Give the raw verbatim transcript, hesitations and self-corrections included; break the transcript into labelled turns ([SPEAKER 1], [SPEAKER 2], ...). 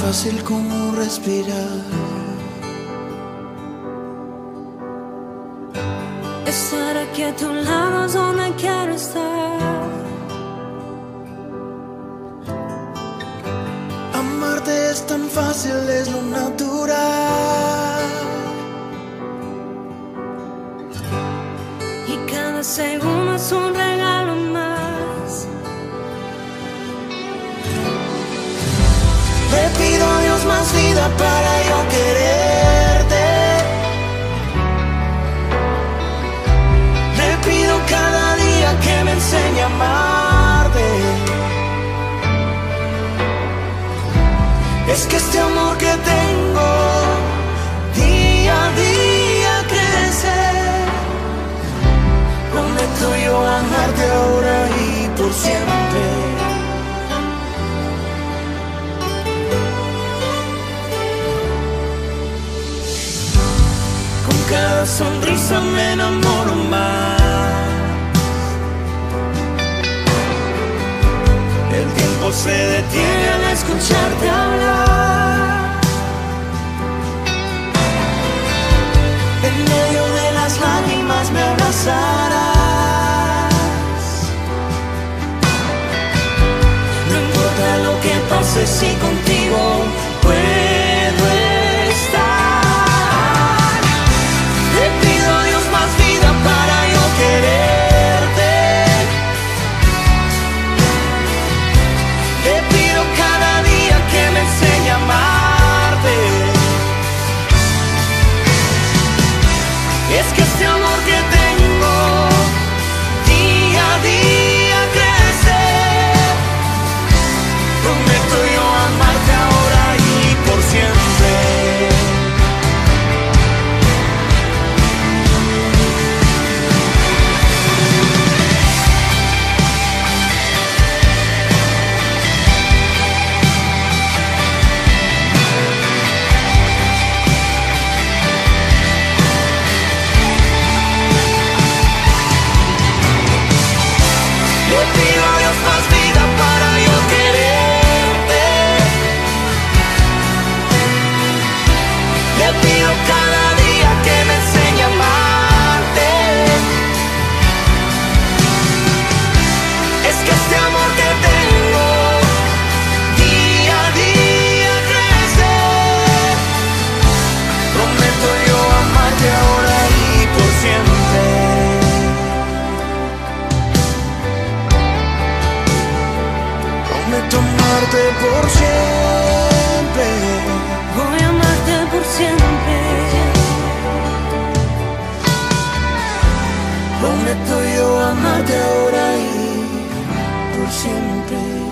[SPEAKER 1] fácil como respirar.
[SPEAKER 2] Estar aquí a tu lado es donde quiero estar.
[SPEAKER 1] Amarte es tan fácil, es lo natural.
[SPEAKER 2] Y cada segundo es un regalo más.
[SPEAKER 1] Le pido a Dios más vida para yo quererte. Le pido cada día que me enseñe a amarte. Es que este amor que tengo día a día crece. Prometo yo amarte ahora y por siempre. Con cada sonrisa me enamoro más. El tiempo se detiene al escucharte hablar. En medio de las lágrimas me abrazarás. No importa lo que pase si contigo puedo estar. Le pido a Dios más vida para yo quererte. Le pido cada día que me enseñe a amarte. Es que este amor que tengo día a día crece. Prometo yo amarte ahora y por siempre. Le pido a Dios más vida para yo quererte. Le pido cada día que me enseñe a amarte. Es que este amor que tengo día a día crece. Prometo yo amarte ahora y por siempre. Prometo amarte por siempre.
[SPEAKER 2] Voy a amarte por siempre.
[SPEAKER 1] Prometo yo amarte ahora y por siempre.